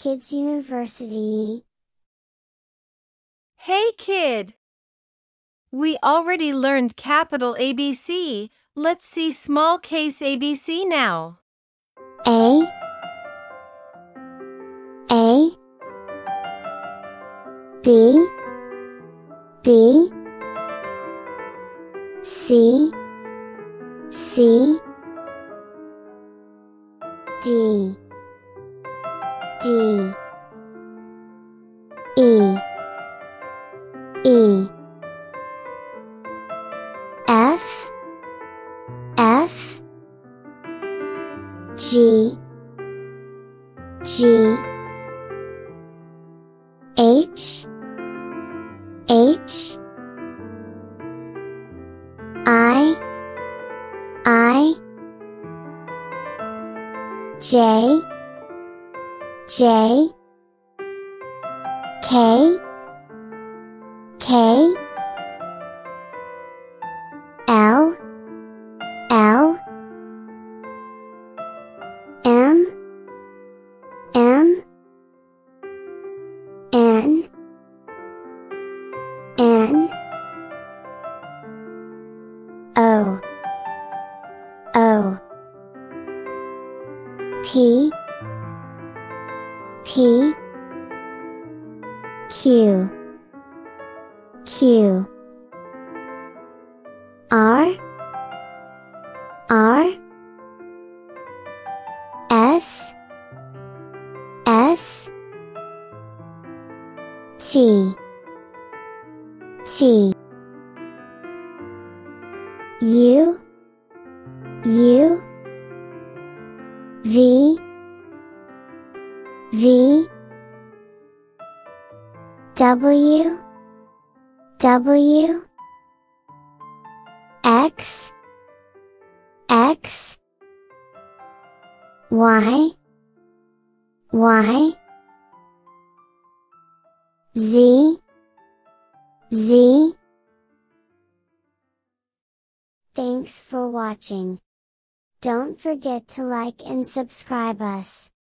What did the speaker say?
Kidz University. Hey kid! We already learned capital ABC. Let's see small case ABC now. A B C D E F G H I J K L M N O P Q R S T U V W X Y Z Thanks for watching. Don't forget to like and subscribe us.